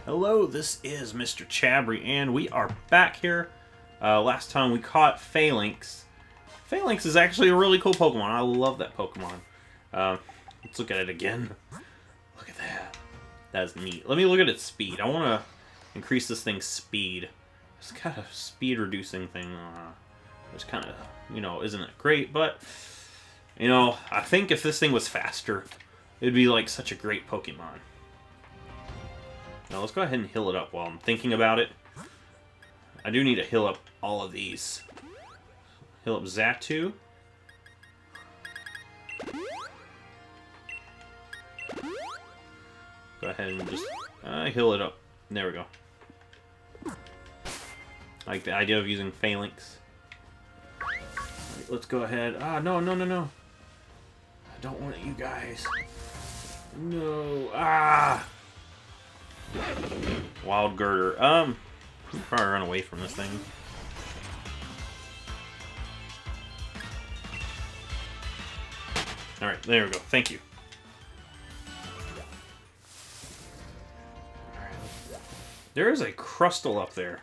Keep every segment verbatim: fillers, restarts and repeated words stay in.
Hello, this is Mister Chabry, and we are back here. Uh, last time we caught Phalanx. Phalanx is actually a really cool Pokemon. I love that Pokemon. Uh, let's look at it again. Look at that. That's neat. Let me look at its speed. I want to increase this thing's speed. It's kind of speed reducing thing. Uh, it's kind of, you know, isn't it great? But, you know, I think if this thing was faster, it'd be like such a great Pokemon. Now let's go ahead and heal it up while I'm thinking about it. I do need to heal up all of these. Heal up Xatu. Go ahead and just uh, heal it up. There we go. I like the idea of using Phalanx. Right, let's go ahead. Ah, no, no, no, no. I don't want you guys. No. Ah! Wild Girder. Um, I'll probably run away from this thing. Alright, there we go. Thank you. Alright. There is a Crustle up there.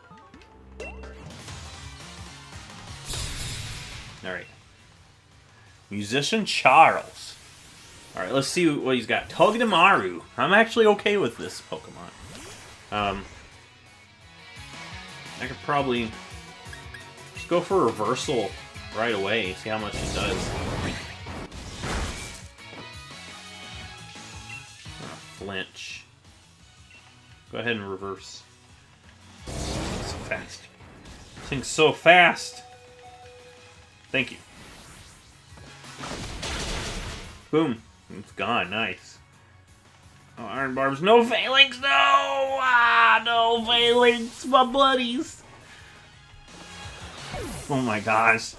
Alright. Musician Charles. Alright, let's see what he's got. Togedemaru. I'm actually okay with this Pokemon. Um, I could probably just go for reversal right away, see how much it does. Oh, flinch. Go ahead and reverse. So fast. This thing's so fast. Thank you. Boom. It's gone. Nice. Oh, Iron Barbs. No Phalanx! No! Ah, no Phalanx! My buddies! Oh my gosh.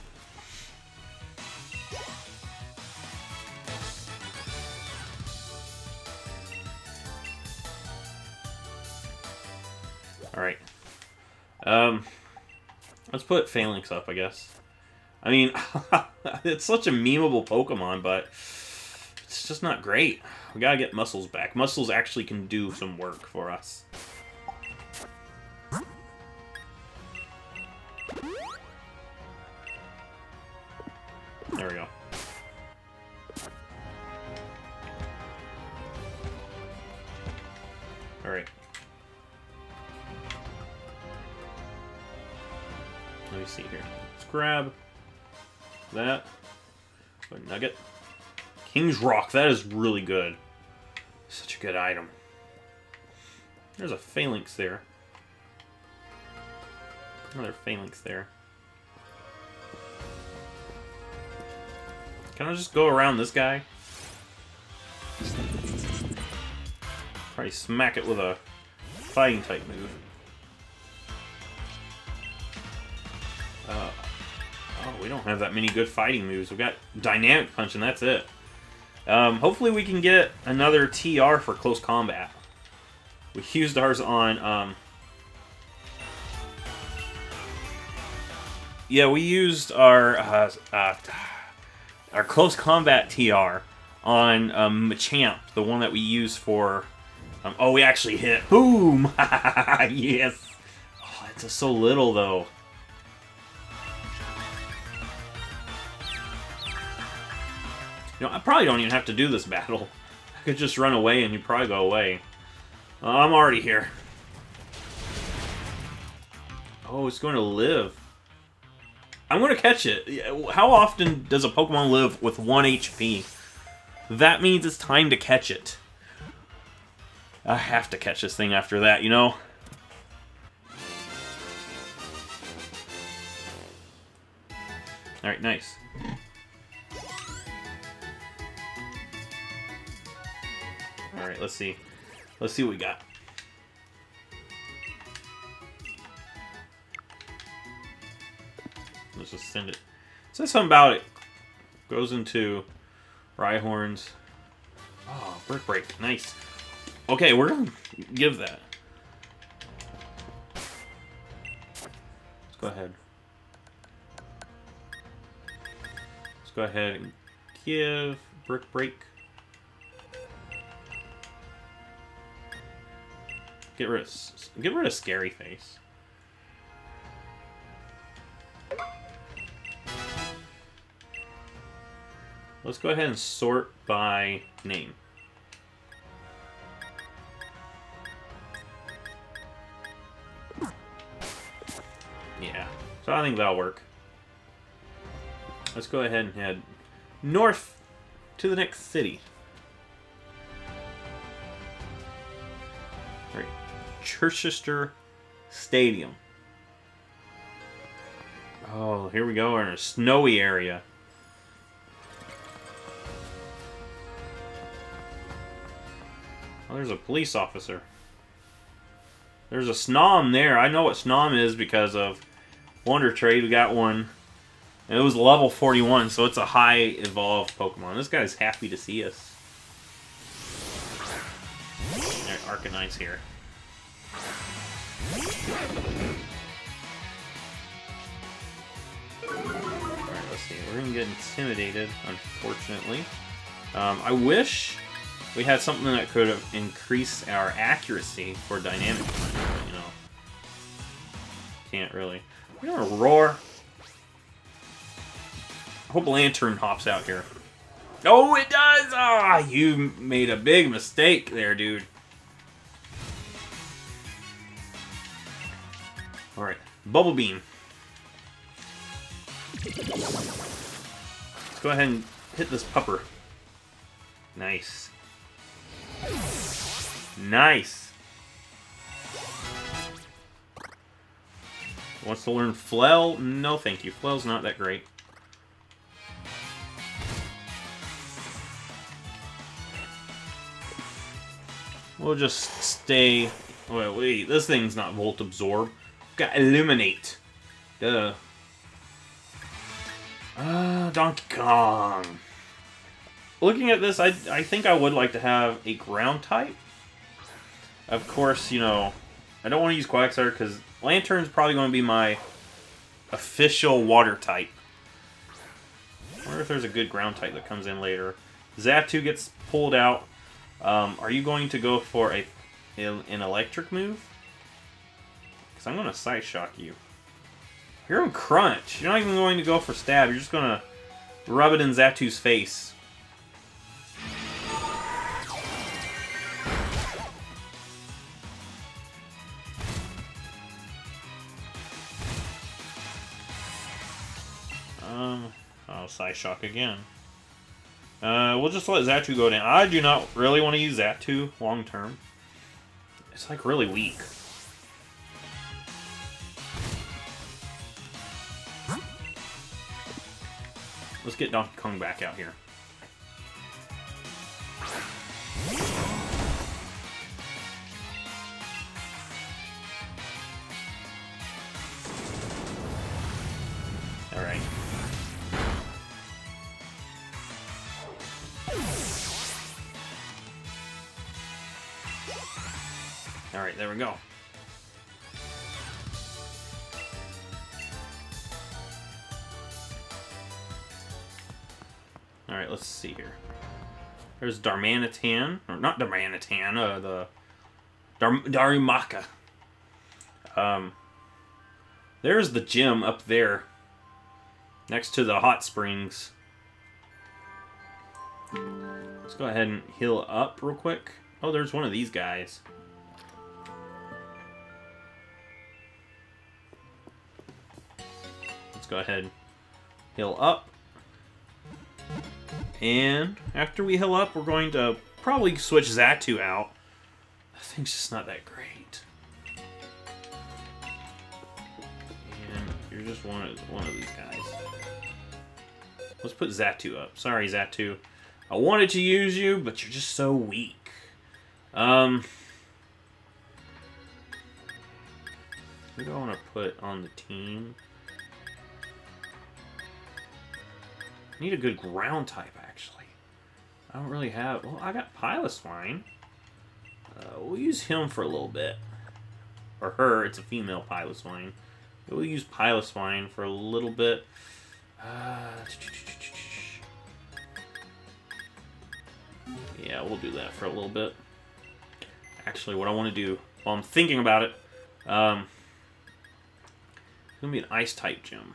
Alright. Um, let's put Phalanx up, I guess. I mean, it's such a memeable Pokemon, but it's just not great. We gotta get Muscles back. Muscles actually can do some work for us. There we go. Alright. Let me see here. Let's grab that. Good nugget. King's Rock, that is really good. Such a good item. There's a Phalanx there. Another Phalanx there. Can I just go around this guy? Probably smack it with a fighting type move. Uh, oh, we don't have that many good fighting moves. We've got Dynamic Punch and that's it. Um, hopefully we can get another T R for close combat. We used ours on, um... yeah, we used our, uh, uh, our close combat T R on, um, Machamp, the one that we used for, um, oh, we actually hit. Boom! Yes! Oh, it's just so little, though. You know, I probably don't even have to do this battle. I could just run away and you'd probably go away. Uh, I'm already here. Oh, it's going to live. I'm going to catch it. How often does a Pokemon live with one H P? That means it's time to catch it. I have to catch this thing after that, you know? Alright, nice. Alright, let's see. Let's see what we got. Let's just send it. It says something about it. Goes into Rhyhorns. Oh, Brick Break. Nice. Okay, we're going to give that. Let's go ahead. Let's go ahead and give Brick Break. get rid of get rid of Scary Face. Let's go ahead and sort by name. Yeah, so I think that'll work. Let's go ahead and head north to the next city. All right, Chichester Stadium. Oh, here we go. We're in a snowy area. Oh, there's a police officer. There's a Snom there. I know what Snom is because of Wonder Trade. We got one. And it was level forty-one, so it's a high evolved Pokemon. This guy's happy to see us. Alright, Arcanite's here. Alright, let's see. We're gonna get intimidated, unfortunately. Um, I wish we had something that could have increased our accuracy for dynamic punch, but, you know. Can't really. We're gonna roar. I hope Lantern hops out here. Oh, it does! Ah, you made a big mistake there, dude. Alright, Bubble Beam. Let's go ahead and hit this pupper. Nice. Nice. Wants to learn Flail? No, thank you. Flail's not that great. We'll just stay... Wait, wait, this thing's not Volt Absorb. We've got Illuminate. Duh. Ah, uh, Donkey Kong. Looking at this, I, I think I would like to have a ground type. Of course, you know, I don't want to use Quagsire because Lantern's probably going to be my official water type. I wonder if there's a good ground type that comes in later. Xatu gets pulled out. Um, are you going to go for a an electric move? Because I'm going to Side Shock you. You're in Crunch. You're not even going to go for Stab. You're just going to rub it in Xatu's face. Um, I'll Side Shock again. Uh, we'll just let Xatu go down. I do not really want to use Xatu long term. It's like really weak. Let's get Donkey Kong back out here. Alright. Alright, there we go. Alright, let's see here. There's Darmanitan, or not Darmanitan, uh, the Dar Darumaka. Um, there's the gym up there, next to the hot springs. Let's go ahead and heal up real quick. Oh, there's one of these guys. Let's go ahead and heal up. And after we heal up, we're going to probably switch Xatu out. That thing's just not that great. And you're just one of, one of these guys. Let's put Xatu up. Sorry, Xatu. I wanted to use you, but you're just so weak. Um, who do I want to put on the team? I need a good ground type, actually. I don't really have... Well, I got Piloswine. Uh, we'll use him for a little bit. Or her, it's a female Piloswine. We'll use Piloswine for a little bit. Uh, yeah, we'll do that for a little bit. Actually, what I want to do while I'm thinking about it, um, it's gonna be an ice type gym.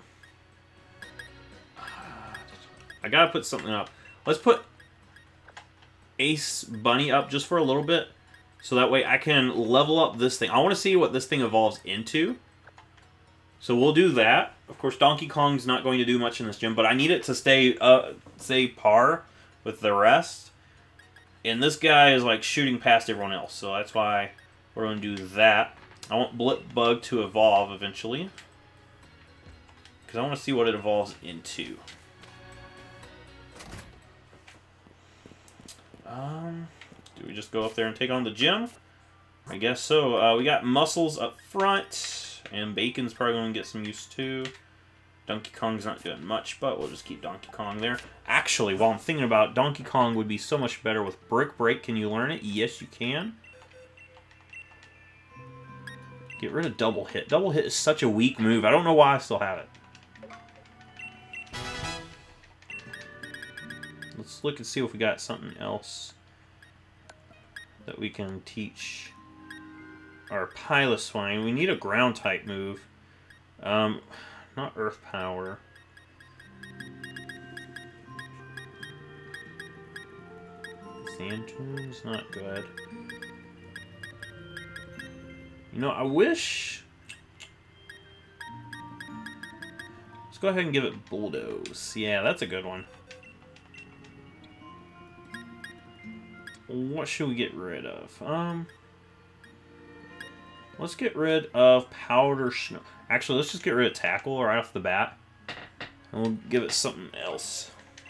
I gotta put something up. Let's put Ace Bunny up just for a little bit, so that way I can level up this thing. I want to see what this thing evolves into. So we'll do that. Of course, Donkey Kong's not going to do much in this gym, but I need it to stay uh, stay par with the rest. And this guy is like shooting past everyone else, so that's why we're going to do that. I want Blipbug to evolve eventually, because I want to see what it evolves into. Um, do we just go up there and take on the gym? I guess so. Uh, we got Muscles up front, and Bacon's probably going to get some use too. Donkey Kong's not doing much, but we'll just keep Donkey Kong there. Actually, while I'm thinking about it, Donkey Kong would be so much better with Brick Break. Can you learn it? Yes, you can. Get rid of Double Hit. Double Hit is such a weak move. I don't know why I still have it. Let's look and see if we got something else that we can teach our Piloswine. We need a ground type move. Um, not Earth Power. Sand Tune's not good. You know, I wish... Let's go ahead and give it Bulldoze. Yeah, that's a good one. What should we get rid of? Um, let's get rid of Powder Snow. Actually, let's just get rid of Tackle right off the bat. And we'll give it something else.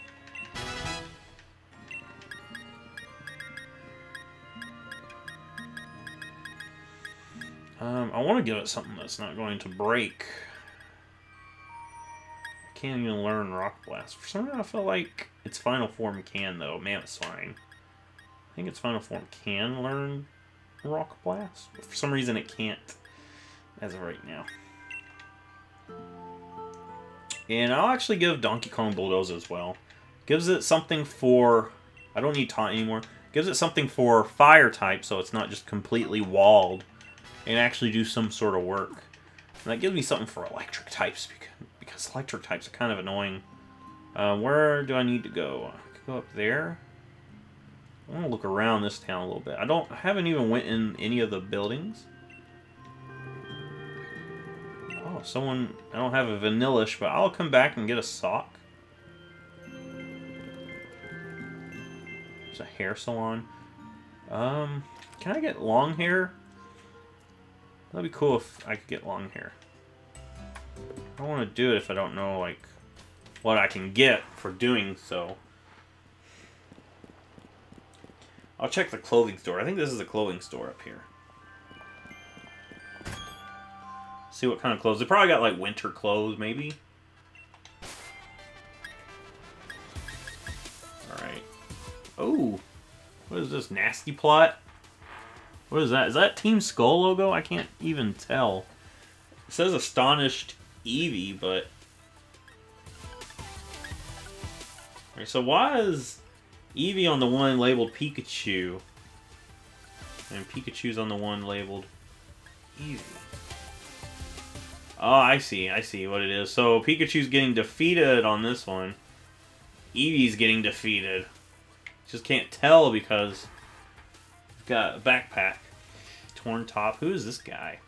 Um, I want to give it something that's not going to break. I can't even learn Rock Blast. For some reason, I feel like its final form can, though. Mammothswine. I think its final form can learn Rock Blast, but for some reason it can't as of right now. And I'll actually give Donkey Kong Bulldoze as well. Gives it something for... I don't need Taunt anymore. Gives it something for Fire type, so it's not just completely walled. And actually do some sort of work. And that gives me something for Electric types, because, because Electric types are kind of annoying. Uh, where do I need to go? I could go up there. I want to look around this town a little bit. I don't I haven't even went in any of the buildings. Oh, someone... I don't have a Vanillish, but I'll come back and get a sock. There's a hair salon. Um, can I get long hair? That'd be cool if I could get long hair. I don't want to do it if I don't know, like, what I can get for doing so. I'll check the clothing store. I think this is a clothing store up here. See what kind of clothes. They probably got, like, winter clothes, maybe. Alright. Oh! What is this? Nasty Plot? What is that? Is that Team Skull logo? I can't even tell. It says Astonished Eevee, but... Alright, so why is Eevee on the one labeled Pikachu? And Pikachu's on the one labeled Eevee. Oh, I see. I see what it is. So Pikachu's getting defeated on this one. Eevee's getting defeated. Just can't tell because we've got a backpack. Torn top. Who is this guy?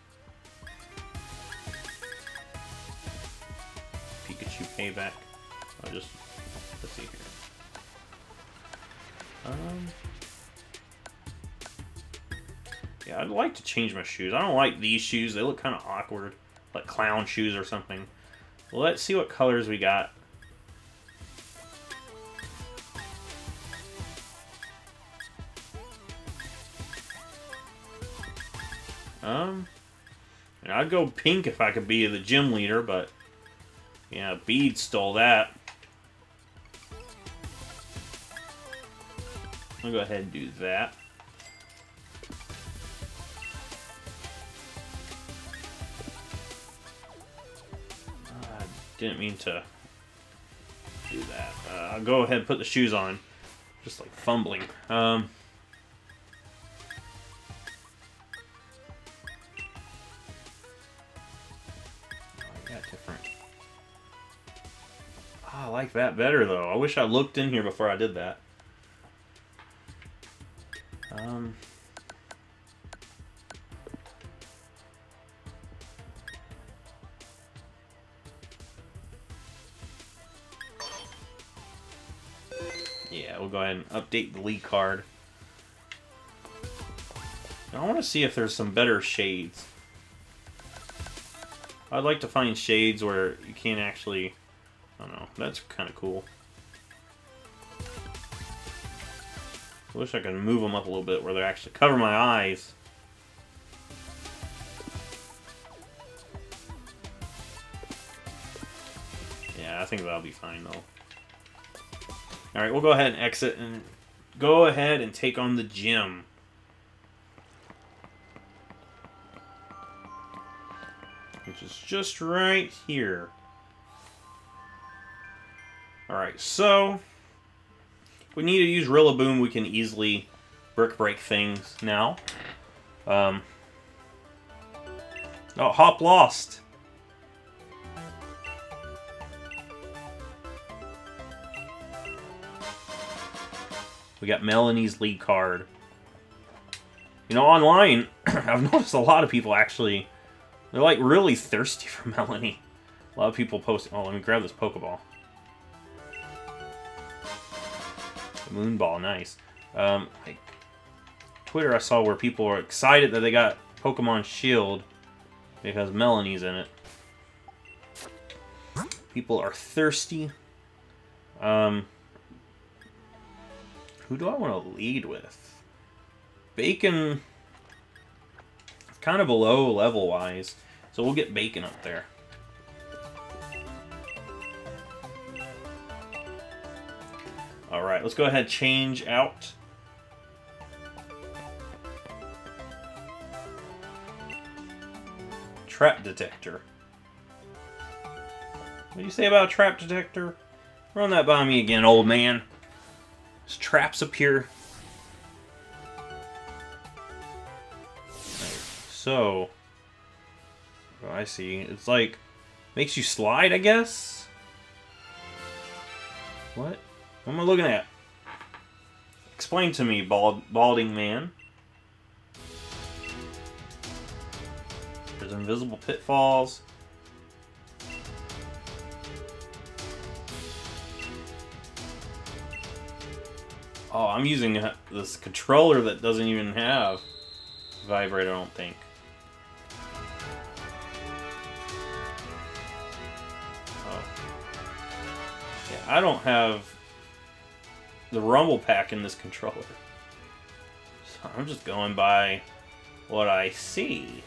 Pikachu payback. I'll just let's see here. Um. Yeah, I'd like to change my shoes. I don't like these shoes. They look kind of awkward. Like clown shoes or something. Well, let's see what colors we got. Um, and I'd go pink if I could be the gym leader, but yeah, Bede stole that. I'll go ahead and do that. Didn't mean to do that. Uh, I'll go ahead and put the shoes on. Just like fumbling. Um, I like that better, though. I wish I looked in here before I did that. Um... Yeah, we'll go ahead and update the league card. I want to see if there's some better shades. I'd like to find shades where you can't actually... I don't know. That's kind of cool. I wish I could move them up a little bit where they actually cover my eyes. Yeah, I think that'll be fine, though. Alright, we'll go ahead and exit and go ahead and take on the gym. Which is just right here. Alright, so if we need to use Rillaboom, we can easily brick break things now. Um, oh, Hop lost. We got Melony's lead card. You know, online, I've noticed a lot of people actually, they're like really thirsty for Melony. A lot of people post, oh, let me grab this Pokeball. Moonball, nice. Um, like, Twitter I saw where people were excited that they got Pokemon Shield because Melony's in it. People are thirsty. Um... Who do I want to lead with? Bacon, kind of below level-wise, so we'll get Bacon up there. Alright, let's go ahead and change out. Trap Detector. What do you say about a Trap Detector? Run that by me again, old man. There's traps up here. So, oh, I see. It's like, makes you slide, I guess? What? What am I looking at? Explain to me, bald, balding man. There's invisible pitfalls. Oh, I'm using this controller that doesn't even have vibrator, I don't think. Oh. Yeah, I don't have the rumble pack in this controller. So I'm just going by what I see.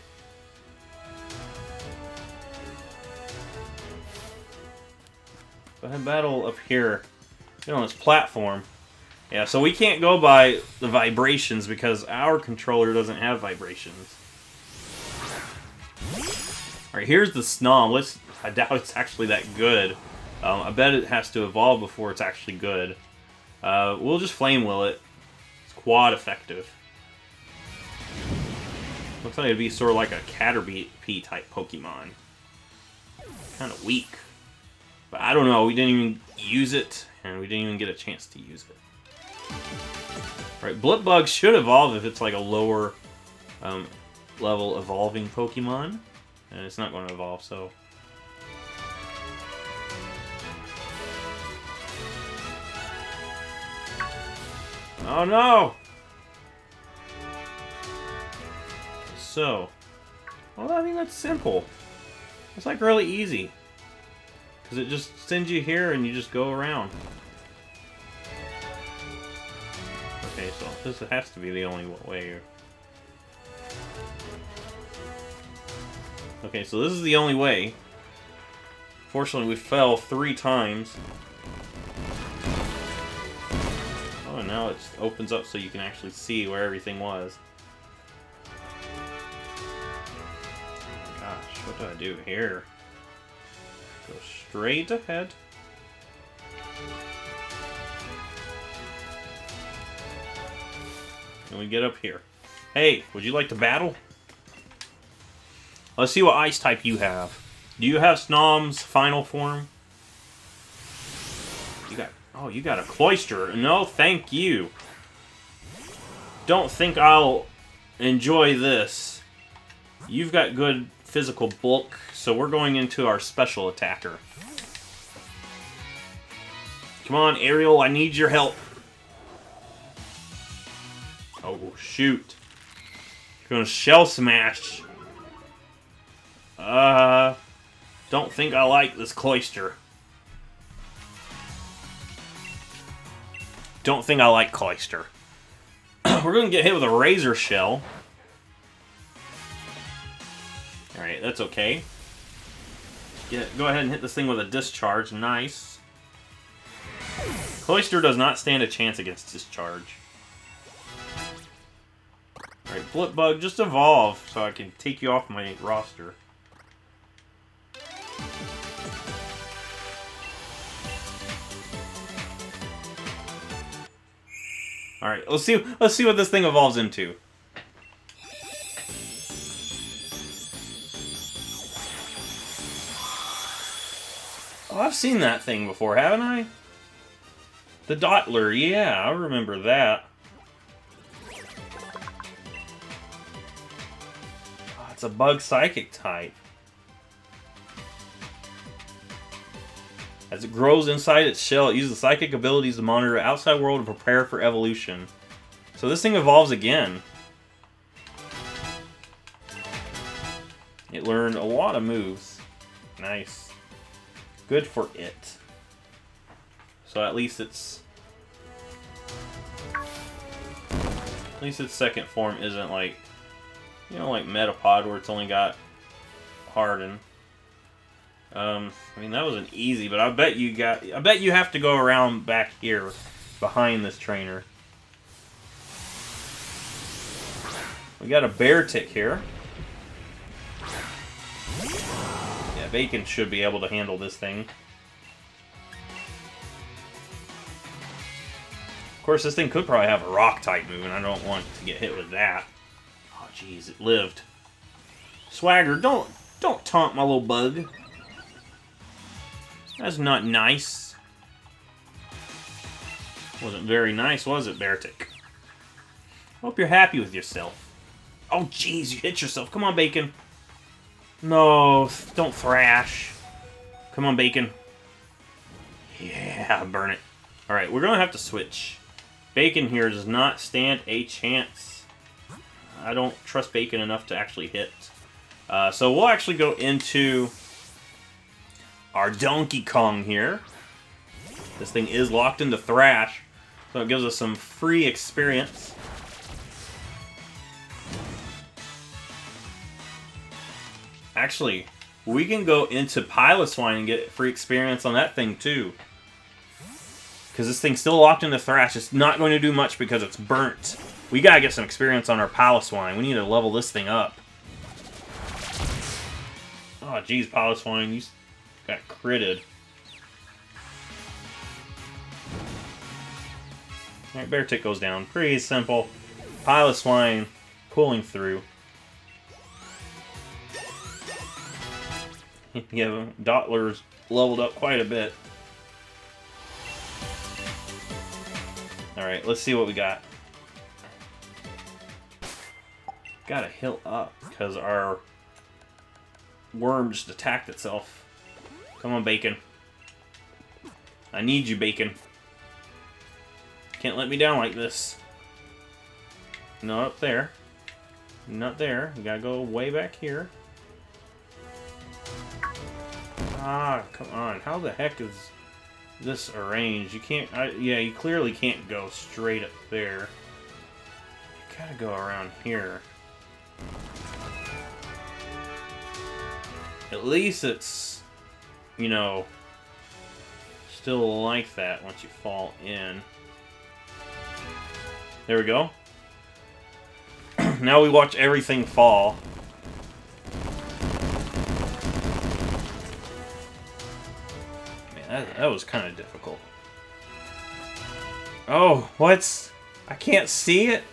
Go ahead and battle up here, you know, on this platform. Yeah, so we can't go by the vibrations because our controller doesn't have vibrations. Alright, here's the Snom. Let's, I doubt it's actually that good. Um, I bet it has to evolve before it's actually good. Uh, we'll just Flame Will it. It's quad effective. Looks like it'd be sort of like a Caterpie type Pokemon. Kind of weak. But I don't know, we didn't even use it, and we didn't even get a chance to use it. Right, Blipbug should evolve if it's like a lower um, level evolving Pokemon. And it's not going to evolve, so... Oh no! So... Well, I mean, that's simple. It's like really easy. Because it just sends you here and you just go around. Okay, so this has to be the only way. Okay, so this is the only way. Fortunately, we fell three times. Oh, and now it opens up so you can actually see where everything was. Oh my gosh, what do I do here? Go straight ahead. And we get up here. Hey, would you like to battle? Let's see what ice type you have. Do you have Snom's final form? Oh, you got a cloister. No, thank you. Don't think I'll enjoy this. You've got good physical bulk, so we're going into our special attacker. Come on, Ariel, I need your help. Oh, shoot. You're gonna shell smash. Uh, don't think I like this cloister. Don't think I like cloister. We're gonna get hit with a razor shell. Alright, that's okay. Get, go ahead and hit this thing with a discharge. Nice. Cloister does not stand a chance against discharge. Alright, Blipbug, just evolve so I can take you off my roster. Alright, let's see let's see what this thing evolves into. Oh, I've seen that thing before, haven't I? The Dottler, yeah, I remember that. Oh, it's a bug psychic type. As it grows inside its shell, it uses psychic abilities to monitor the outside world and prepare for evolution. So this thing evolves again. It learned a lot of moves. Nice. Good for it. So at least it's... At least its second form isn't like... You know, like Metapod where it's only got Harden. Um, I mean, that wasn't easy, but I bet you got... I bet you have to go around back here, behind this trainer. We got a bear tick here. Yeah, Bacon should be able to handle this thing. Of course, this thing could probably have a rock-type move, and I don't want to get hit with that. Oh, jeez, it lived. Swagger, don't, don't taunt my little bug. That's not nice. Wasn't very nice, was it, Beartic? Hope you're happy with yourself. Oh, jeez, you hit yourself. Come on, Bacon. No, don't thrash. Come on, Bacon. Yeah, burn it. Alright, we're going to have to switch. Bacon here does not stand a chance. I don't trust Bacon enough to actually hit. Uh, so we'll actually go into our Donkey Kong here. This thing is locked into Thrash, so it gives us some free experience. Actually, we can go into Piloswine and get free experience on that thing too. Because this thing's still locked into Thrash. It's not going to do much because it's burnt. We gotta get some experience on our Piloswine. We need to level this thing up. Oh, geez, Piloswine, you got critted. Alright, Bear Tick goes down. Pretty simple. Piloswine pulling through. Yeah, Dottler's leveled up quite a bit. Alright, let's see what we got. Gotta heal up, because our worm just attacked itself. Come on, Bacon. I need you, Bacon. Can't let me down like this. Not up there. Not there. You gotta go way back here. Ah, come on. How the heck is this arranged? You can't... I, yeah, you clearly can't go straight up there. You gotta go around here. At least it's, you know, still like that once you fall in. There we go. Now we watch everything fall. Man, that, that was kind of difficult. Oh, what's... I can't see it?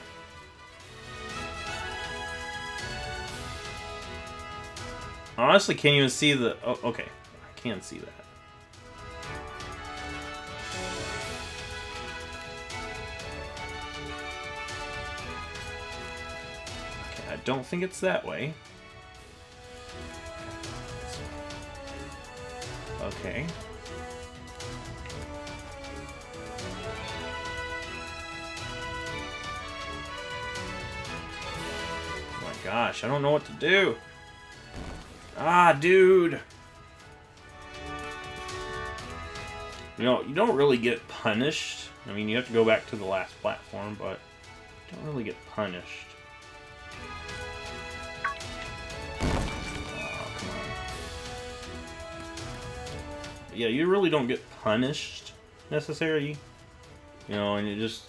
I honestly can't even see the... Oh, okay. I can see that. don't think it's that way. Okay. Oh my gosh, I don't know what to do. Ah, dude. You know, you don't really get punished. I mean, you have to go back to the last platform, but you don't really get punished. Oh, come on. Yeah, you really don't get punished, necessarily. You know, and you just...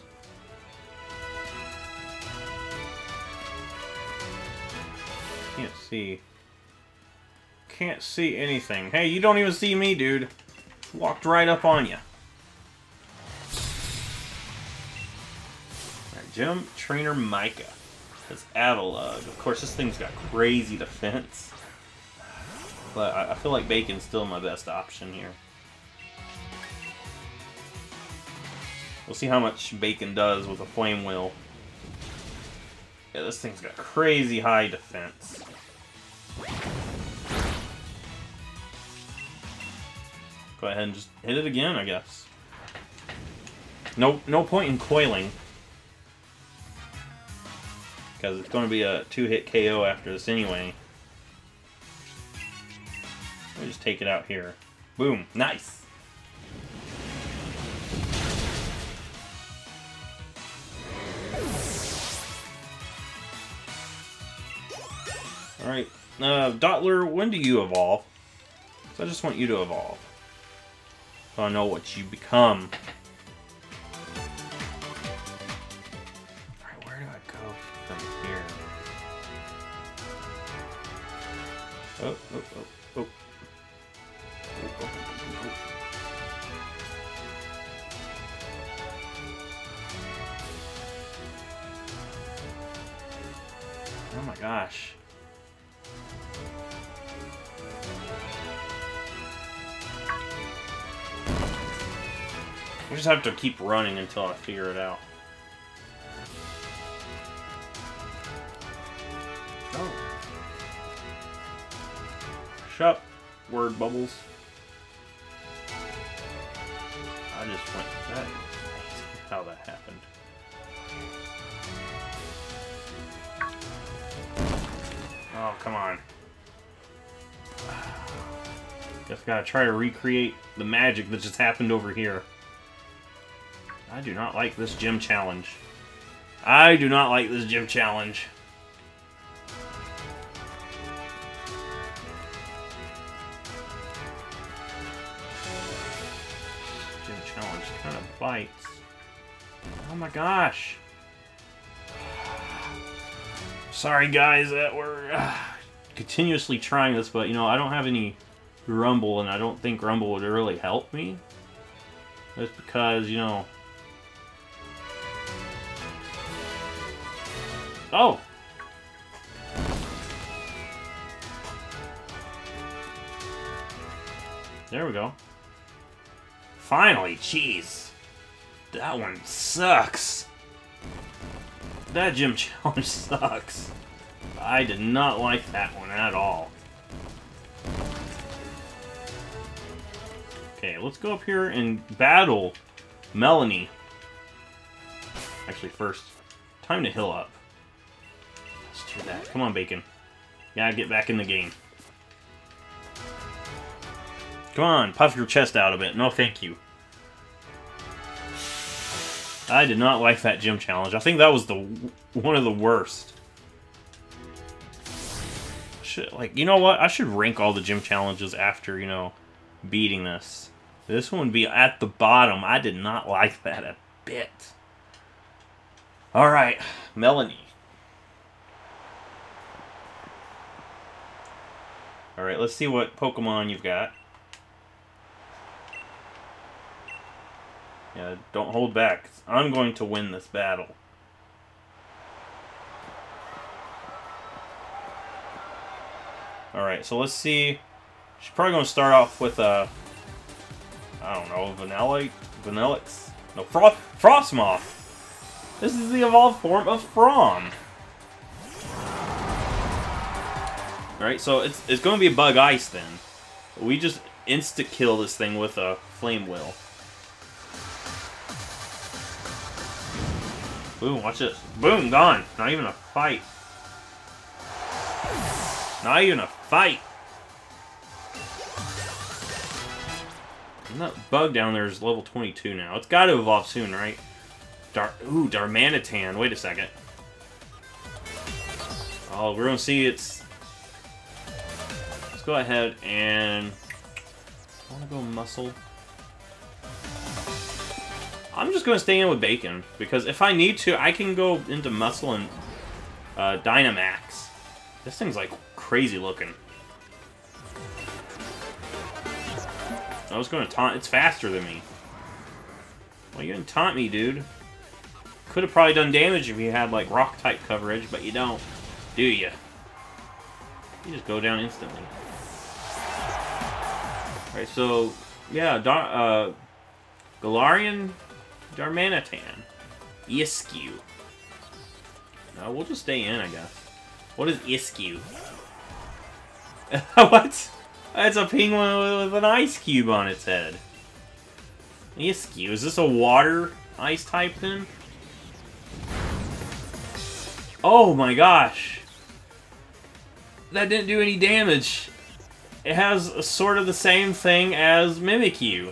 Can't see. Can't see anything. Hey, you don't even see me, dude. Walked right up on you. Alright, Gym Trainer Micah. That's Avalug. Of course, this thing's got crazy defense. But I, I feel like Bacon's still my best option here. We'll see how much Bacon does with a Flame Wheel. Yeah, this thing's got crazy high defense. Go ahead and just hit it again, I guess. No, no point in coiling. Because it's going to be a two-hit K O after this anyway. Let me just take it out here. Boom. Nice. Alright. Uh, Dottler, when do you evolve? So I just want you to evolve. So I know what you become. Alright, where do I go from here? Oh, oh, oh, oh. Oh, oh, oh, oh. Oh my gosh. We just have to keep running until I figure it out. Oh. Shut up, word bubbles. I just went that. How that happened. Oh, come on. Just gotta try to recreate the magic that just happened over here. I do not like this gym challenge. I do not like this gym challenge. Gym challenge kind of bites. Oh my gosh. Sorry guys that we're uh, continuously trying this, but you know, I don't have any Rumble and I don't think Rumble would really help me. That's because, you know, oh! There we go. Finally, jeez. That one sucks. That gym challenge sucks. I did not like that one at all. Okay, let's go up here and battle Melony. Actually, first, time to heal up. Let's do that. Come on, Bacon. Gotta get back in the game. Come on, puff your chest out a bit. No, thank you. I did not like that gym challenge. I think that was the one of the worst. Should, like, you know what? I should rank all the gym challenges after, you know, beating this. This one would be at the bottom. I did not like that a bit. Alright, Melony. Alright, let's see what Pokemon you've got. Yeah, don't hold back. I'm going to win this battle. Alright, so let's see. She's probably going to start off with a... I don't know, Vanilla... Vanillix? No, Fro Frostmoth! This is the evolved form of From. Alright, so it's, it's going to be a bug ice then. We just insta-kill this thing with a flame wheel. Boom, watch this. Boom, gone. Not even a fight. Not even a fight. And that bug down there is level twenty-two now. It's got to evolve soon, right? Dar Ooh, Darmanitan. Wait a second. Oh, we're going to see it's... Let's go ahead and... I want to go muscle. I'm just going to stay in with Bacon, because if I need to, I can go into muscle and uh, Dynamax. This thing's like crazy looking. I was going to taunt. It's faster than me. Well, you didn't taunt me, dude. Could have probably done damage if you had like rock type coverage, but you don't, do you? You just go down instantly. Alright, so yeah, Dar uh, Galarian Darmanitan. Iskew. No, we'll just stay in, I guess. What is Iskew? What? It's a penguin with an ice cube on its head. Iskew. Is this a water ice type then? Oh my gosh. That didn't do any damage. It has a, sort of the same thing as Mimikyu.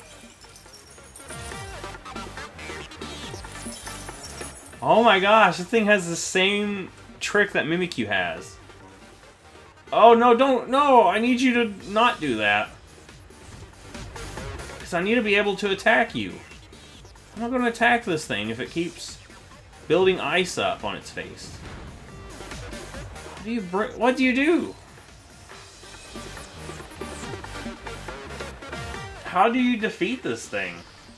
Oh my gosh, this thing has the same trick that Mimikyu has. Oh no, don't, no, I need you to not do that. Because I need to be able to attack you. I'm not going to attack this thing if it keeps building ice up on its face. What do you bring, what do you do? How do you defeat this thing?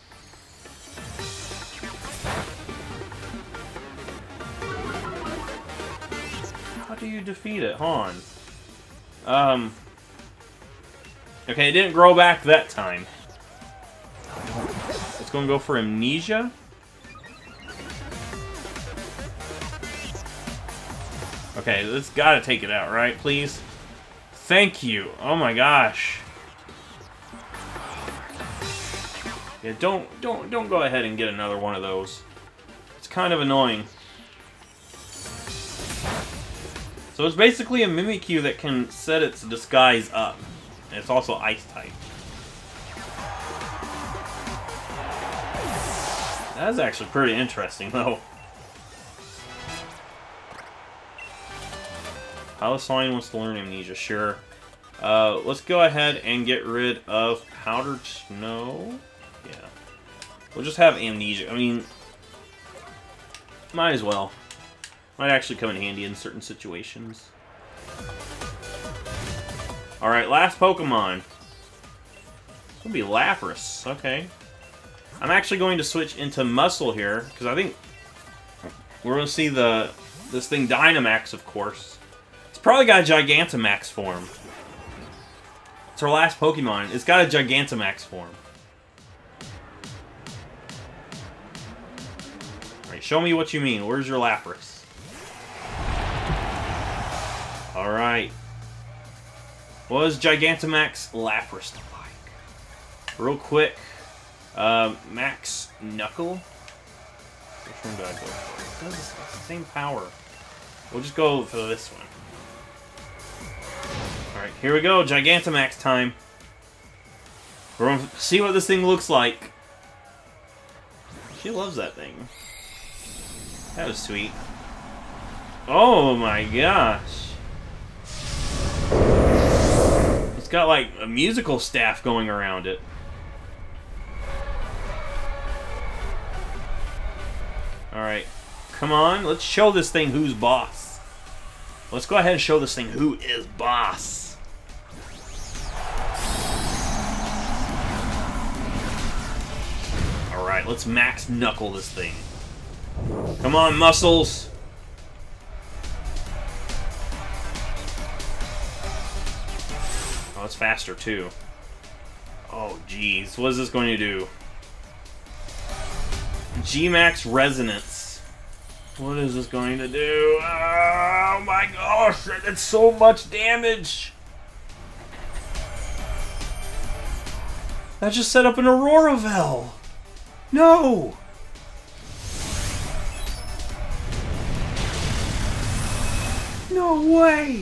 How do you defeat it? Hold on. Um. Okay, it didn't grow back that time. It's gonna go for Amnesia. Okay, let's gotta take it out, right? Please. Thank you. Oh my gosh. Yeah, don't don't don't go ahead and get another one of those. It's kind of annoying. So it's basically a Mimikyu that can set its disguise up. And it's also ice type. That's actually pretty interesting though. Palisawin wants to learn Amnesia, sure. Uh, let's go ahead and get rid of Powdered Snow. Yeah. We'll just have Amnesia. I mean, might as well. Might actually come in handy in certain situations. Alright, last Pokemon. It's gonna be Lapras. Okay. I'm actually going to switch into Muscle here, because I think we're gonna see the this thing Dynamax, of course. It's probably got a Gigantamax form. It's our last Pokemon. It's got a Gigantamax form. Alright, show me what you mean. Where's your Lapras? Alright. What does Gigantamax Lapras look like? Real quick. Uh, Max Knuckle? Which one do I go for? It does the same power. We'll just go for this one. Alright, here we go. Gigantamax time. We're going to see what this thing looks like. She loves that thing. That was sweet. Oh my gosh. It's got like a musical staff going around it. Alright. Come on, let's show this thing who's boss. Let's go ahead and show this thing who is boss. Alright, let's max knuckle this thing. Come on, muscles. Oh, it's faster too. Oh, geez. What is this going to do? G max Resonance. What is this going to do? Oh my gosh, that did so much damage. That just set up an Auroravel. No. No way.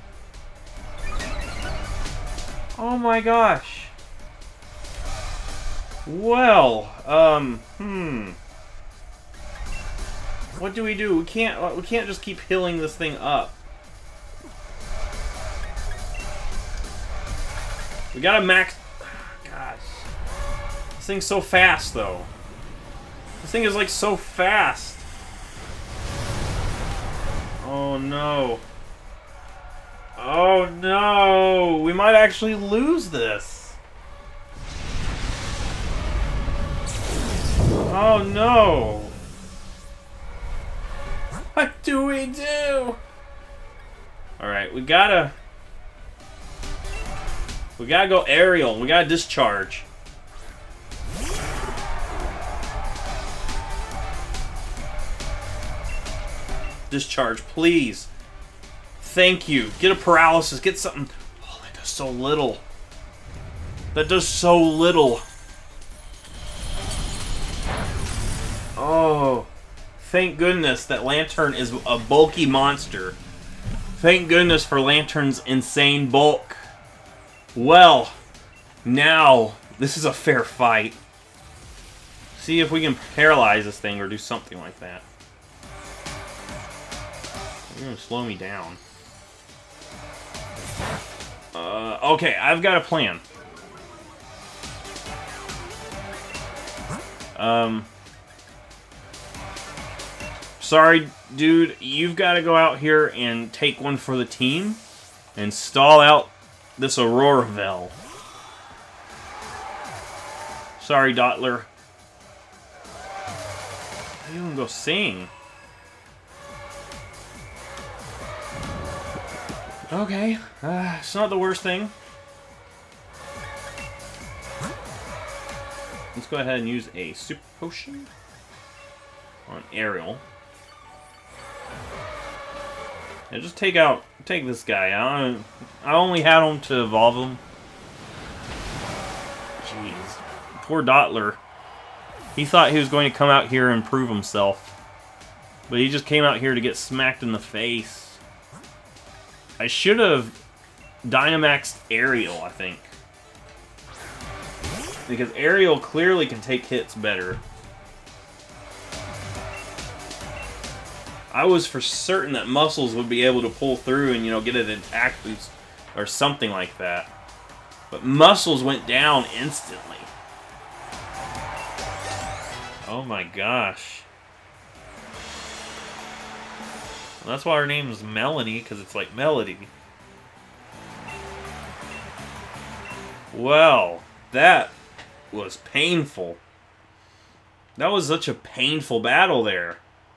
Oh my gosh. Well, um, hmm. What do we do? We can't. We can't just keep healing this thing up. We gotta max. Gosh, this thing's so fast, though. This thing is like so fast. Oh no. Oh no. We might actually lose this. Oh no. What do we do? Alright, we gotta... We gotta go aerial. We gotta discharge. Discharge, please. Thank you. Get a paralysis. Get something... Oh, that does so little. That does so little. Oh... Thank goodness that Lantern is a bulky monster. Thank goodness for Lantern's insane bulk. Well, now, this is a fair fight. See if we can paralyze this thing or do something like that. You're gonna slow me down. Uh, okay, I've got a plan. Um... Sorry, dude, you've got to go out here and take one for the team and stall out this Auroravel. Sorry, Dottler. You can go sing. Okay, uh, it's not the worst thing. Let's go ahead and use a super potion on Ariel. Yeah, just take out, take this guy. I don't, I only had him to evolve him. Jeez, poor Dottler. He thought he was going to come out here and prove himself, but he just came out here to get smacked in the face. I should have Dynamaxed Ariel, I think, because Ariel clearly can take hits better. I was for certain that Muscles would be able to pull through and, you know, get an attack boost or something like that. But Muscles went down instantly. Oh my gosh. Well, that's why her name is Melony, because it's like melody. Well, that was painful. That was such a painful battle there.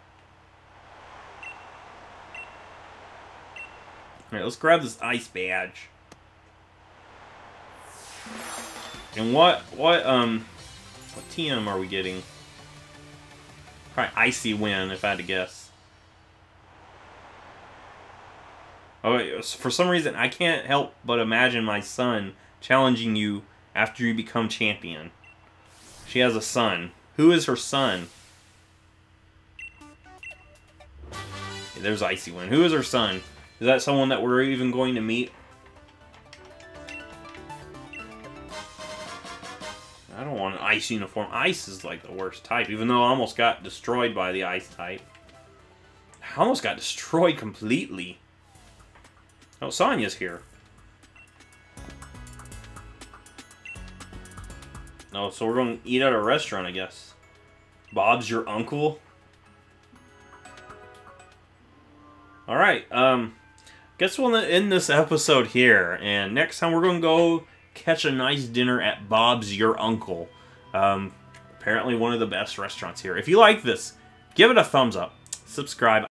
Alright, let's grab this ice badge. And what, what, um, what T M are we getting? Probably Icy Wind, if I had to guess. Oh, wait, for some reason, I can't help but imagine my son challenging you after you become champion. She has a son. Who is her son? Okay, there's Icy Wind. Who is her son? Is that someone that we're even going to meet? I don't want an ice uniform. Ice is like the worst type, even though I almost got destroyed by the ice type. I almost got destroyed completely. Oh, Sonya's here. Oh, so we're going to eat at a restaurant, I guess. Bob's your uncle? Alright, um... guess we'll end this episode here, and next time we're going to go catch a nice dinner at Bob's Your Uncle. Um, apparently one of the best restaurants here. If you like this, give it a thumbs up. Subscribe.